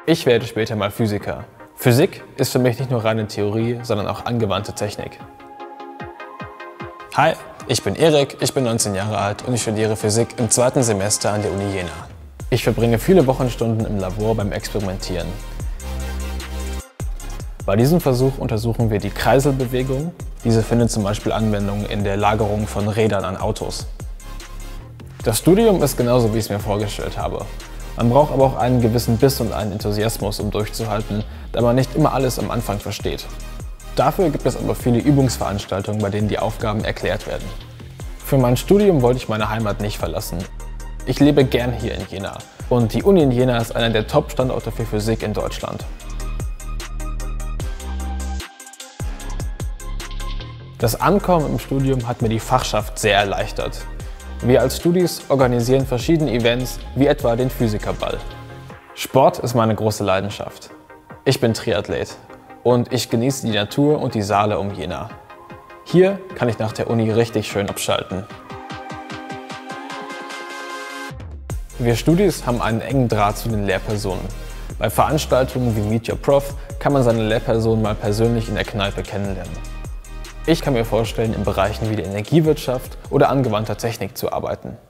Ich werde später mal Physiker. Physik ist für mich nicht nur reine Theorie, sondern auch angewandte Technik. Hi, ich bin Erik, ich bin 19 Jahre alt und ich studiere Physik im 2. Semester an der Uni Jena. Ich verbringe viele Wochenstunden im Labor beim Experimentieren. Bei diesem Versuch untersuchen wir die Kreiselbewegung. Diese findet zum Beispiel Anwendung in der Lagerung von Rädern an Autos. Das Studium ist genauso, wie ich es mir vorgestellt habe. Man braucht aber auch einen gewissen Biss und einen Enthusiasmus, um durchzuhalten, da man nicht immer alles am Anfang versteht. Dafür gibt es aber viele Übungsveranstaltungen, bei denen die Aufgaben erklärt werden. Für mein Studium wollte ich meine Heimat nicht verlassen. Ich lebe gern hier in Jena und die Uni in Jena ist einer der Top-Standorte für Physik in Deutschland. Das Ankommen im Studium hat mir die Fachschaft sehr erleichtert. Wir als Studis organisieren verschiedene Events, wie etwa den Physikerball. Sport ist meine große Leidenschaft. Ich bin Triathlet und ich genieße die Natur und die Saale um Jena. Hier kann ich nach der Uni richtig schön abschalten. Wir Studis haben einen engen Draht zu den Lehrpersonen. Bei Veranstaltungen wie Meet Your Prof kann man seine Lehrperson mal persönlich in der Kneipe kennenlernen. Ich kann mir vorstellen, in Bereichen wie der Energiewirtschaft oder angewandter Technik zu arbeiten.